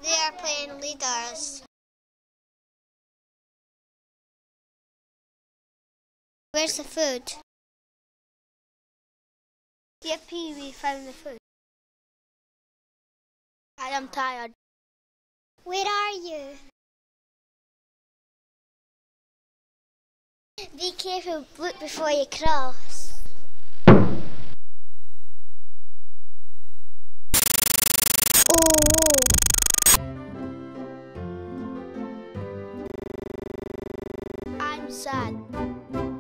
They are playing leaders. Where's the food? Yippee, we found the food. I am tired. Where are you? Be careful, look before you cross. Oh. I'm sad.